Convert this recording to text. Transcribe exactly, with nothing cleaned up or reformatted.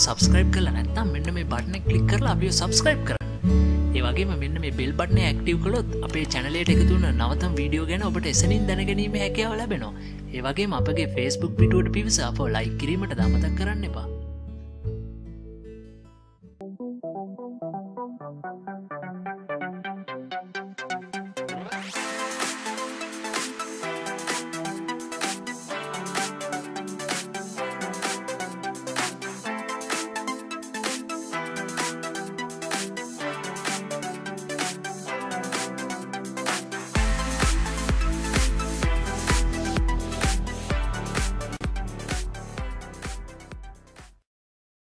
subscribe කරලා නැත්නම් මෙන්න මේ බටන් එක ක්ලික් කරලා අපිව subscribe කරන්න. ඒ වගේම මෙන්න මේ bell button එක active කළොත් අපේ channel එකට එකතු වෙන නවතම වීඩියෝ ගැන ඔබට එසනින් දැනගැනීමේ හැකියාව ලැබෙනවා. ඒ වගේම අපගේ Facebook පිටුවට පිවිස අපව like කිරීමට අමතක කරන්න එපා.